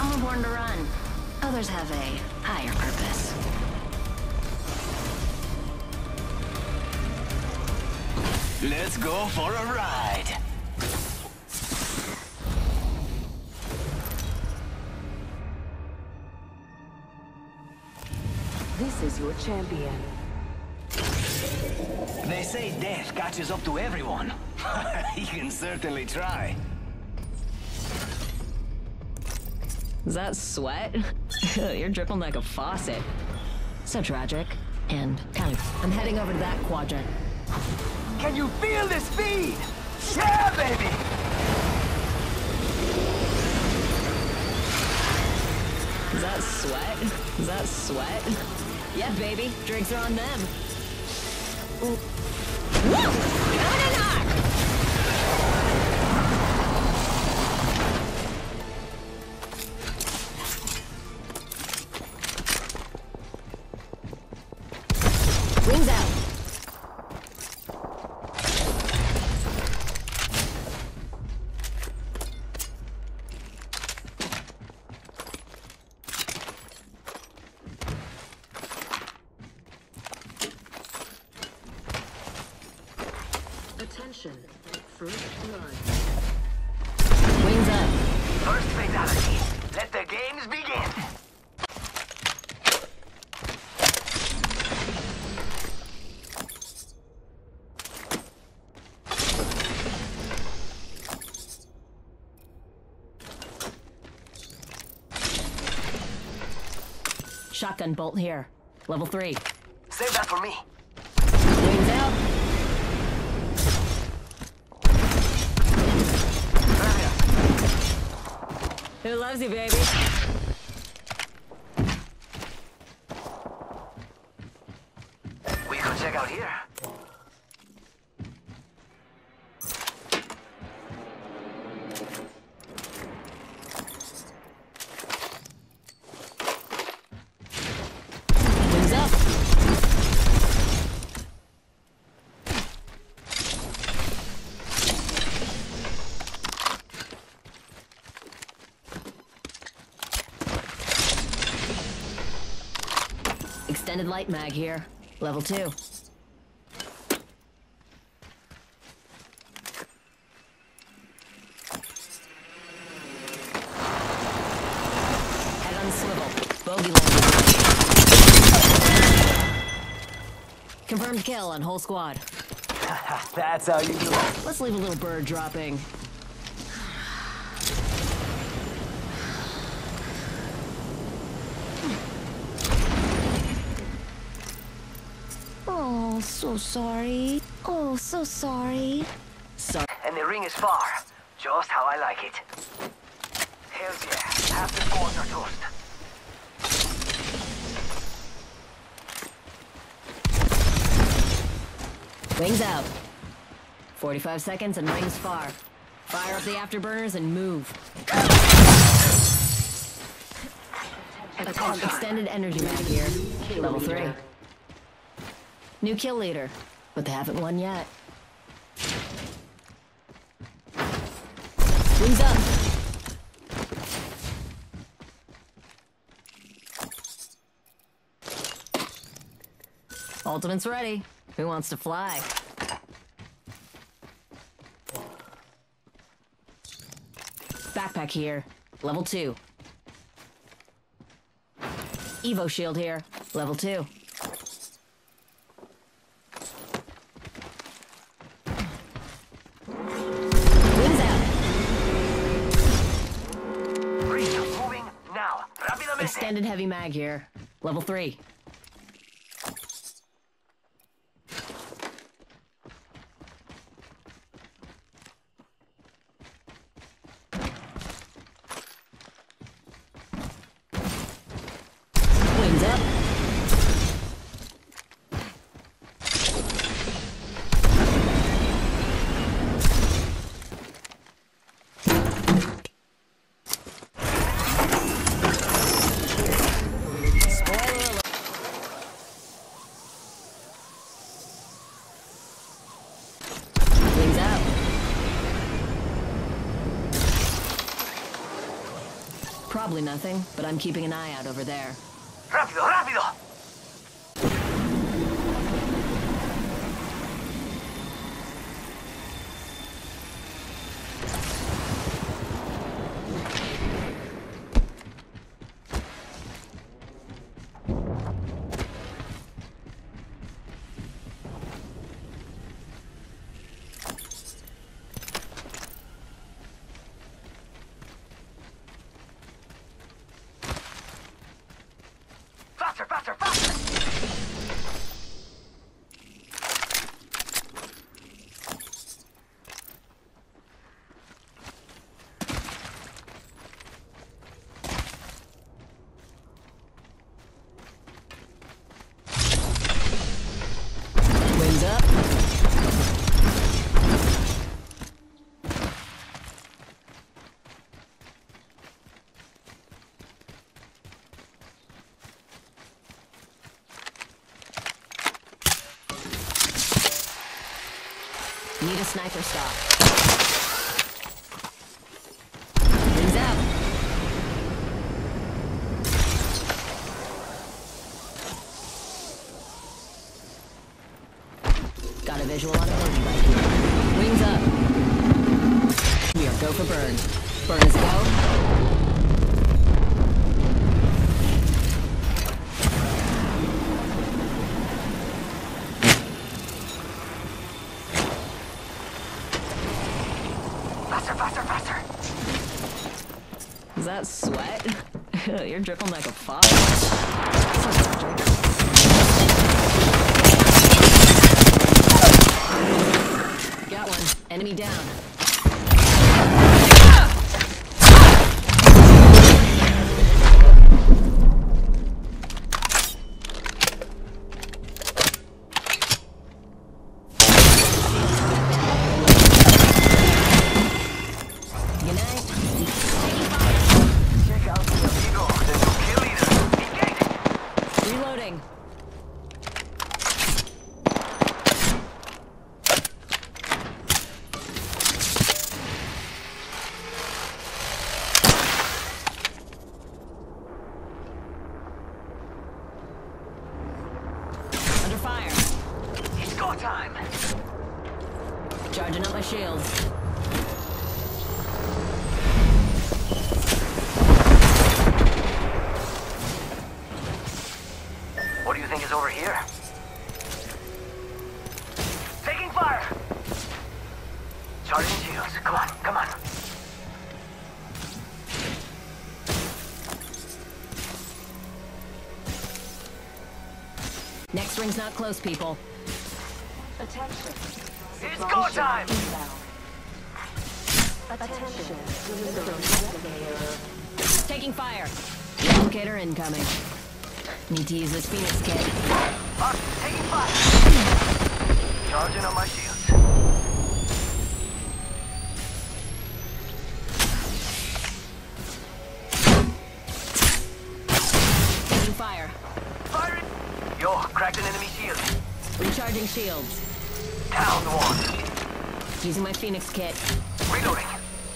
Some were born to run. Others have a higher purpose. Let's go for a ride. This is your champion. They say death catches up to everyone. He can certainly try. Is that sweat? You're dripping like a faucet. So tragic. And kind of... I'm heading over to that quadrant. Can you feel the speed? Yeah, baby! Is that sweat? Is that sweat? Yeah, baby. Drinks are on them. Woo! Coming in hot! Wings out. Attention. First blood. Wings up. First fatality. Let the games begin. Shotgun bolt here. Level 3. Save that for me. Wings out. Who loves you, baby? We could check out here. Wings up. Extended light mag here. Level 2. Head on swivel. Bogey landing. Confirmed kill on whole squad. That's how you do it. Let's leave a little bird dropping. Oh, so sorry. Oh, so sorry. Sorry. And the ring is far. Just how I like it. Hells yeah. Half the squads are toast. Wings out. 45 seconds and rings far. Fire up the afterburners and move. Extended energy mag here. Level 3. New kill leader, but they haven't won yet. Wings up. Ultimate's ready. Who wants to fly? Backpack here. Level 2. Evo shield here. Level 2. Wings out. Moving now. Rápidamente. Extended heavy mag here. Level 3. Wings up. Spoiler alert. Probably nothing, but I'm keeping an eye out over there. Rápido, rápido! Faster, faster, faster! Wings up. Need a sniper stock. Wings out. Got a visual on a burn right here. Wings up. We are go for burn. Burn is go. Faster, faster, faster! Is that sweat? You're dripping like a faucet. So electric. Got one. Enemy down. Good night. Check out the amigo, the new kill leader. Engage! Reloading. Under fire. It's go time! Charging up my shields. What do you think is over here? Taking fire! Charging shields. Come on, come on. Next ring's not close, people. Attention. It's go time! Attention. Taking fire. Locator incoming. Need to use this Phoenix kit. Taking fire! Charging on my shields. Taking fire. Firing! Yo, cracked an enemy shield. Recharging shields. Down one. Using my Phoenix kit. Reloading.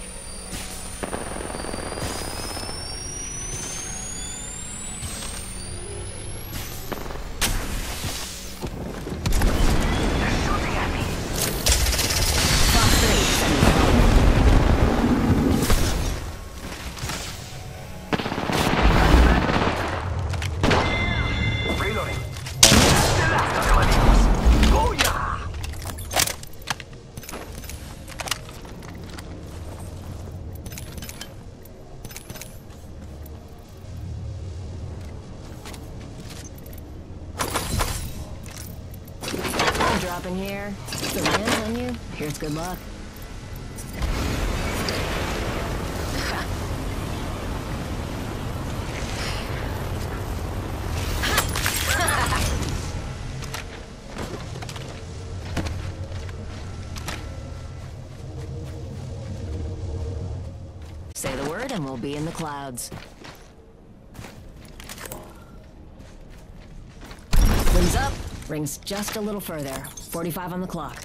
They're shooting at me. Fox 3, sending help. Reloading. The last of them, amigos. Booyah! I'm dropping here. If the land's on you, here's good luck. Say the word and we'll be in the clouds. Wings up. Rings just a little further. 45 on the clock.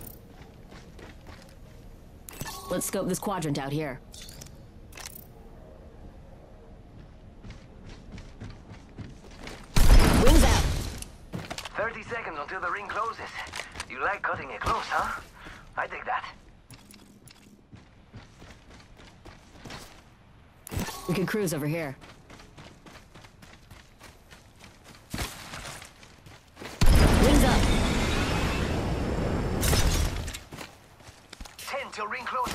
Let's scope this quadrant out here. till the ring closes. You like cutting it close, huh? I dig that. We could cruise over here. Wings up! 10 till ring closes.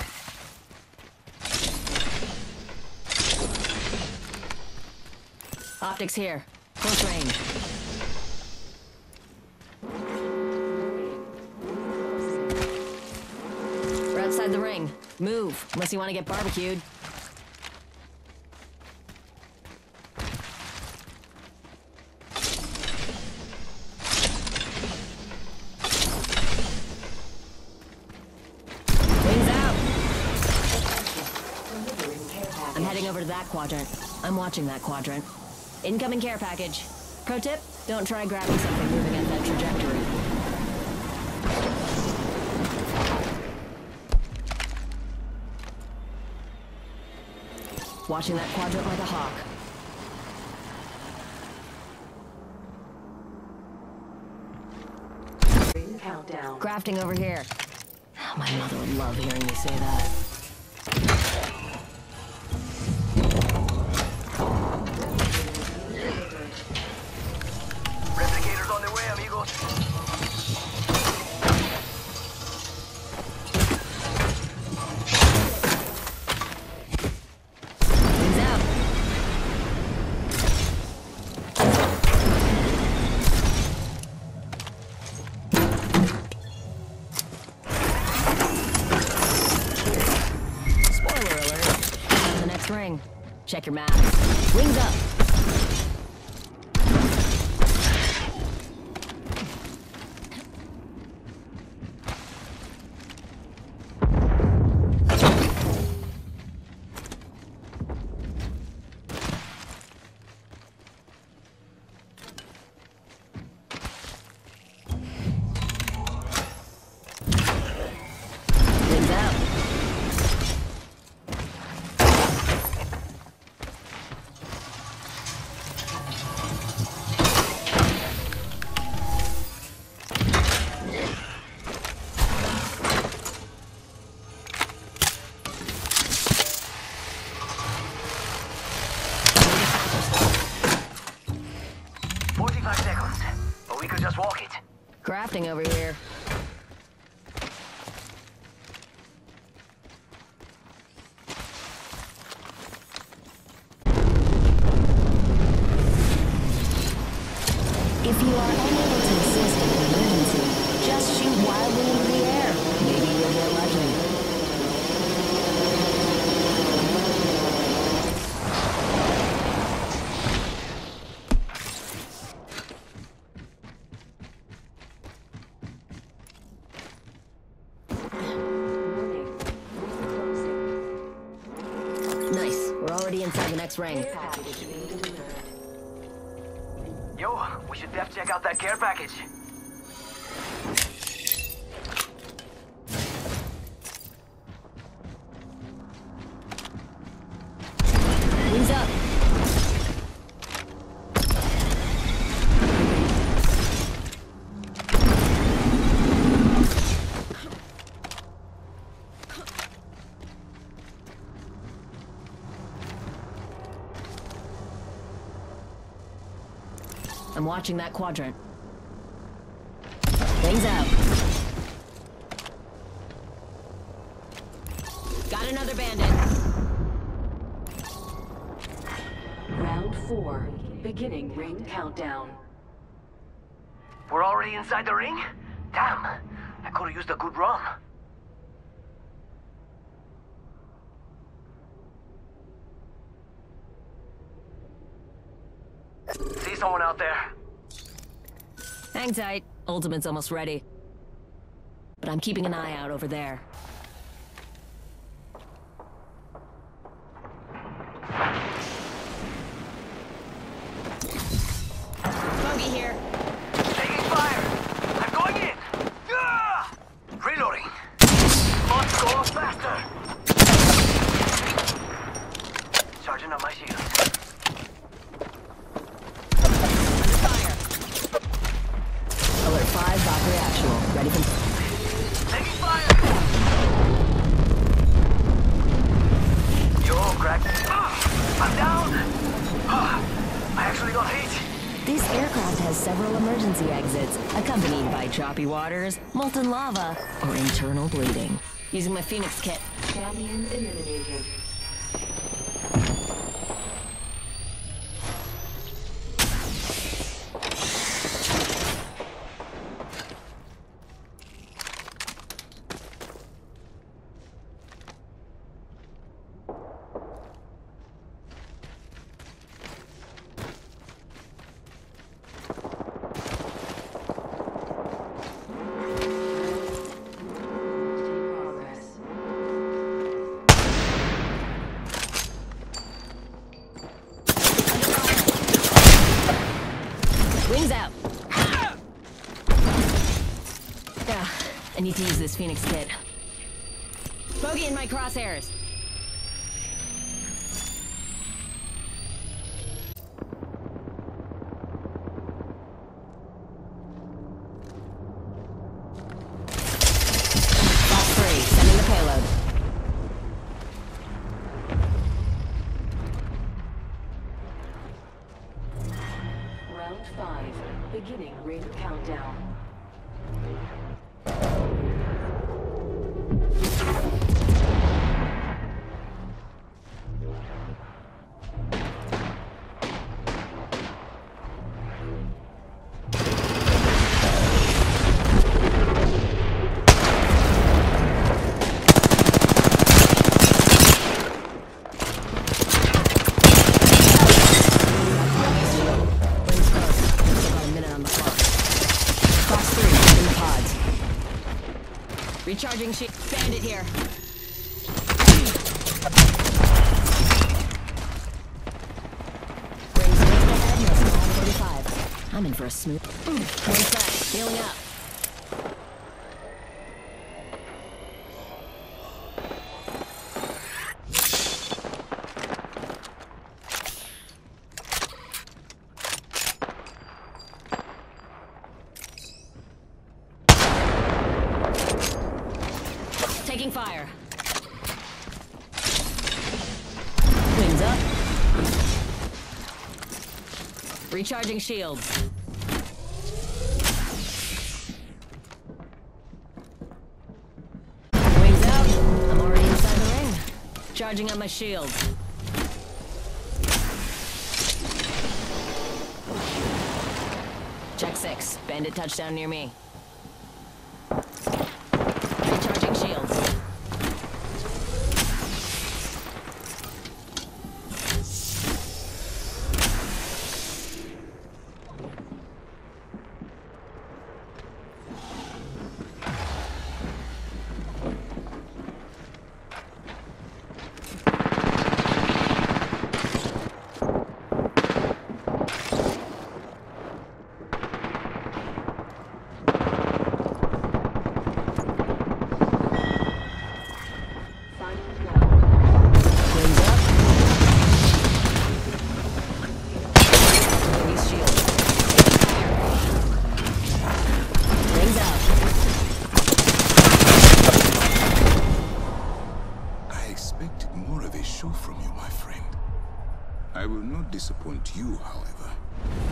Optics here. Close range. We're outside the ring. Move, unless you want to get barbecued. Wings out! I'm heading over to that quadrant. I'm watching that quadrant. Incoming care package. Pro tip, don't try grabbing something moving at that trajectory. Watching that quadrant like a hawk. Ring countdown. Crafting over here. My mother would love hearing me say that. Replicators on their way, amigos. Wings out. Spoiler alert. On the next ring. Check your map. Wings up. Wings out. Seconds, but we could just walk it. Crafting over here. If you are unable to assist in an emergency, just shoot wildly into the air. Maybe you'll get lucky. Nice. We're already inside the next ring. Package being delivered. Yo, we should def check out that care package. Wings up. I'm watching that quadrant. Wings out. Got another bandit. Round 4. Beginning ring countdown. We're already inside the ring? Damn, I could've used a good run. See someone out there? Hang tight. Ultimate's almost ready. But I'm keeping an eye out over there. Bogey here. Taking fire! I'm going in! Ah! Reloading! Must go faster! Charging up my shield. Alert 5, choppy waters, molten lava, or internal bleeding. Using my Phoenix kit. Champion eliminated. Wings out. Yeah, I need to use this Phoenix kit. Bogey in my crosshairs. Box 3, sending the payload. Round 5. Beginning ring countdown. Wings close. Still got a minute on the clock. Box 3, in the pods. Recharging sheet. Bandit here. Rings just ahead, no small 45. I'm in for a smooth. One sec. Healing up. Taking fire. Wings up. Recharging shields. Wings out. I'm already inside the ring. Charging on my shields. Check 6. Bandit touchdown near me. Recharging shields. Show from you, my friend. I will not disappoint you, however.